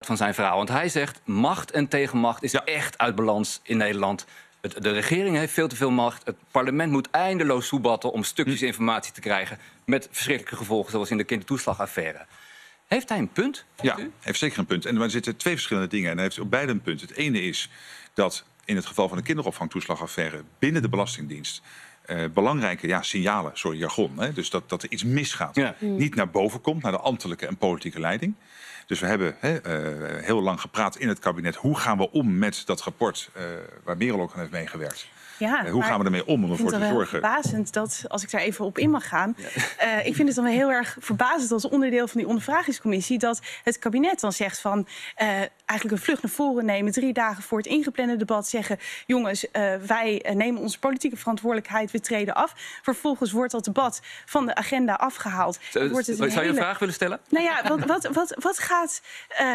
van zijn verhaal. Want hij zegt, macht en tegenmacht is echt uit balans in Nederland. De regering heeft veel te veel macht. Het parlement moet eindeloos soebatten om stukjes informatie te krijgen met verschrikkelijke gevolgen, zoals in de kindertoeslagaffaire. Heeft hij een punt? Ja, hij heeft zeker een punt. En er zitten twee verschillende dingen. En hij heeft op beide een punt. Het ene is dat in het geval van de kinderopvangtoeslagaffaire binnen de Belastingdienst belangrijke signalen, sorry, jargon, hè, dus dat er iets misgaat, niet naar boven komt, naar de ambtelijke en politieke leiding. Dus we hebben heel lang gepraat in het kabinet, hoe gaan we om met dat rapport waar Merel ook aan heeft meegewerkt. Ja, hoe gaan we ermee om ervoor te zorgen? Verbazend dat, als ik daar even op in mag gaan, ik vind het dan heel erg verbazend als onderdeel van die ondervragingscommissie dat het kabinet dan zegt van eigenlijk een vlucht naar voren nemen, 3 dagen voor het ingeplande debat zeggen, jongens, wij nemen onze politieke verantwoordelijkheid, we treden af. Vervolgens wordt dat debat van de agenda afgehaald. Zou je een vraag willen stellen? Nou ja, wat gaat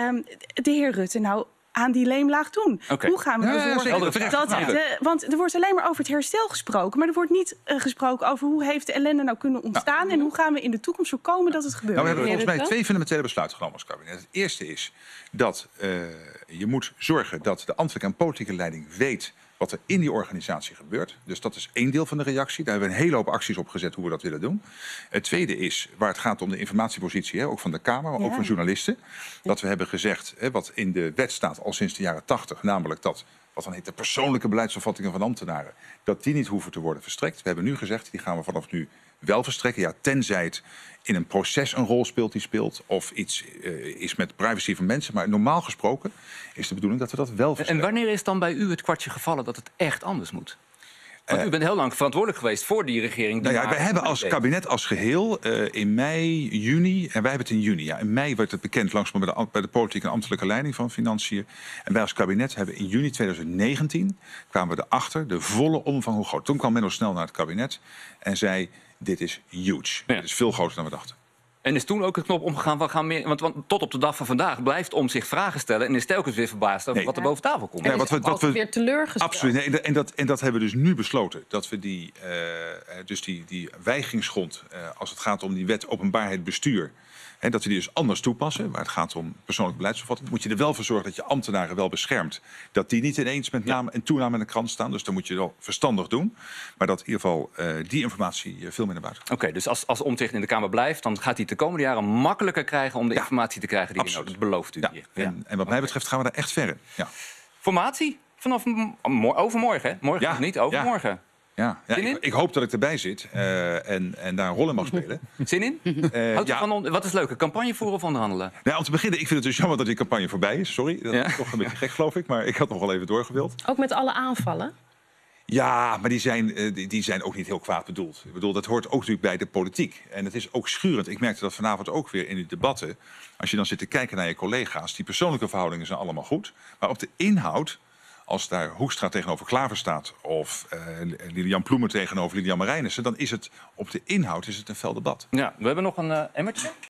de heer Rutte nou aan die leemlaag doen? Hoe gaan we ervoor zorgen want er wordt alleen maar over het herstel gesproken, maar er wordt niet gesproken over hoe heeft de ellende nou kunnen ontstaan en hoe gaan we in de toekomst voorkomen dat het gebeurt. Nou, we hebben volgens mij 2 fundamentele besluiten genomen als kabinet. Het eerste is dat je moet zorgen dat de ambtelijke en politieke leiding weet wat er in die organisatie gebeurt. Dus dat is 1 deel van de reactie. Daar hebben we een hele hoop acties op gezet hoe we dat willen doen. Het tweede is, waar het gaat om de informatiepositie, ook van de Kamer, maar ook van journalisten. Dat we hebben gezegd, wat in de wet staat al sinds de jaren 80, namelijk dat, wat dan heet de persoonlijke beleidsopvattingen van ambtenaren, dat die niet hoeven te worden verstrekt. We hebben nu gezegd, die gaan we vanaf nu wel verstrekken. Ja, tenzij het in een proces een rol speelt die speelt, of iets is met privacy van mensen. Maar normaal gesproken is de bedoeling dat we dat wel verstrekken. En wanneer is dan bij u het kwartje gevallen dat het echt anders moet? Want u bent heel lang verantwoordelijk geweest voor die regering. Wij hebben als kabinet als geheel in mei, juni, en wij hebben het in juni. Ja, in mei werd het bekend langzaam bij de politieke en ambtelijke leiding van Financiën. En wij als kabinet hebben in juni 2019 kwamen we erachter, de volle omvang hoe groot. Toen kwam Menno Snel naar het kabinet en zei, dit is huge. Dit is veel groter dan we dachten. En is toen ook de knop omgegaan, we gaan meer. Want tot op de dag van vandaag blijft om zich vragen stellen en is telkens weer verbaasd over wat er boven tafel komt. En wat we weer teleurgesteld. Absoluut. Nee, en dat hebben we dus nu besloten. Dat we die weigingsgrond, als het gaat om die wet openbaarheid bestuur, dat we die dus anders toepassen. Waar het gaat om persoonlijke beleidsopvatting. Moet je er wel voor zorgen dat je ambtenaren wel beschermt. Dat die niet ineens met naam en toename in de krant staan. Dus dan moet je wel verstandig doen. Maar dat in ieder geval die informatie veel meer naar buiten komt. Oké, dus als Omtzigt in de Kamer blijft, dan gaat hij de komende jaren makkelijker krijgen om de informatie te krijgen die hij nodig. Dat belooft u hier. En wat mij betreft gaan we daar echt ver in. Ja. Formatie? Vanaf overmorgen, hè? Morgen nog niet, overmorgen. Ja, ik hoop dat ik erbij zit en daar een rol in mag spelen. Zin in? Wat is leuk, een campagne voeren of onderhandelen? Nou, om te beginnen, ik vind het dus jammer dat die campagne voorbij is. Sorry, dat is toch een beetje gek, geloof ik. Maar ik had nog wel even doorgewild. Ook met alle aanvallen? Ja, maar die zijn ook niet heel kwaad bedoeld. Ik bedoel, dat hoort ook natuurlijk bij de politiek. En het is ook schurend. Ik merkte dat vanavond ook weer in die debatten. Als je dan zit te kijken naar je collega's, die persoonlijke verhoudingen zijn allemaal goed. Maar op de inhoud, als daar Hoekstra tegenover Klaver staat of Lilian Ploemen tegenover Lilian Marijnissen, dan is het op de inhoud een fel debat. Ja, we hebben nog een emmertje.